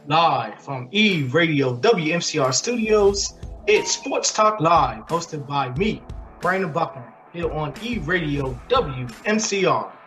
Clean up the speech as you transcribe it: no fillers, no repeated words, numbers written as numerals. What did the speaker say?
Live from Eve Radio WMCR Studios, it's Sports Talk Live, hosted by me, Brandon Buckner, here on Eve Radio WMCR.